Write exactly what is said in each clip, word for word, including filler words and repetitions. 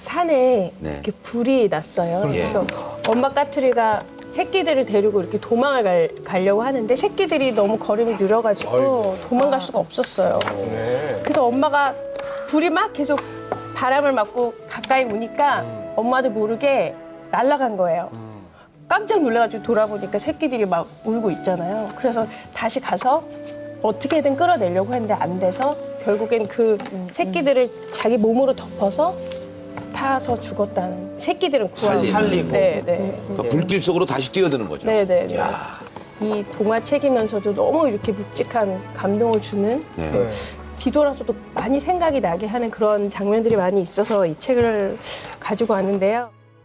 산에 네. 이렇게 불이 났어요. 예. 그래서 엄마 까투리가 새끼들을 데리고 이렇게 도망을 갈, 가려고 하는데 새끼들이 너무 걸음이 느려가지고 아이고. 도망갈 수가 없었어요. 네. 그래서 엄마가 불이 막 계속 바람을 맞고 가까이 오니까 음. 엄마도 모르게 날아간 거예요. 음. 깜짝 놀라가지고 돌아보니까 새끼들이 막 울고 있잖아요. 그래서 다시 가서 어떻게든 끌어내려고 했는데 안 돼서 결국엔 그 새끼들을 자기 몸으로 덮어서 타서 죽었다는. 새끼들은 구하고. 살리고. 네, 네. 그러니까 불길 속으로 다시 뛰어드는 거죠. 네, 네, 네. 야. 이 동화책이면서도 너무 이렇게 묵직한 감동을 주는 네. 네. 뒤돌아서도 많이 생각이 나게 하는 그런 장면들이 많이 있어서 이 책을 가지고 왔는데요.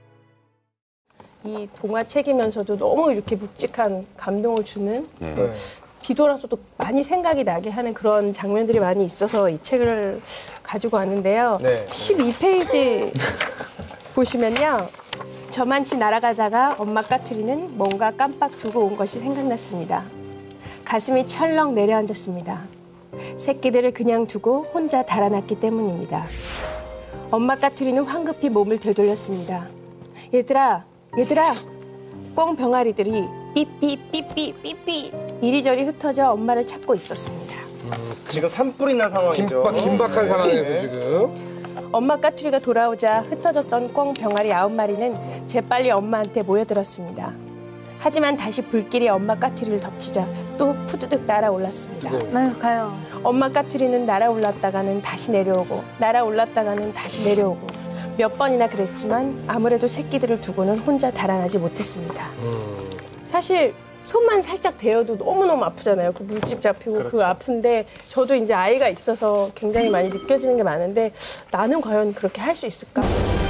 이 동화책이면서도 너무 이렇게 묵직한 감동을 주는 네. 네. 뒤돌아서도 많이 생각이 나게 하는 그런 장면들이 많이 있어서 이 책을 가지고 왔는데요. 네. 십이 페이지 보시면요. 저만치 날아가다가 엄마 까투리는 뭔가 깜빡 두고 온 것이 생각났습니다. 가슴이 철렁 내려앉았습니다. 새끼들을 그냥 두고 혼자 달아났기 때문입니다. 엄마 까투리는 황급히 몸을 되돌렸습니다. 얘들아, 얘들아, 꿩 병아리들이 삐삐 삐삐 삐삐 이리저리 흩어져 엄마를 찾고 있었습니다. 지금 산불이 난 상황이죠. 긴박, 긴박한 네. 상황에서 네. 지금. 엄마 까투리가 돌아오자 흩어졌던 꿩 병아리 아홉 마리는 재빨리 엄마한테 모여들었습니다. 하지만 다시 불길이 엄마 까투리를 덮치자 또 푸드득 날아올랐습니다. 아유, 가요. 엄마 까투리는 날아올랐다가는 다시 내려오고 날아올랐다가는 다시 내려오고 몇 번이나 그랬지만 아무래도 새끼들을 두고는 혼자 달아나지 못했습니다. 사실 손만 살짝 대어도 너무너무 아프잖아요. 그 물집 잡히고 그렇죠. 그 아픈데 저도 이제 아이가 있어서 굉장히 많이 느껴지는 게 많은데 나는 과연 그렇게 할 수 있을까?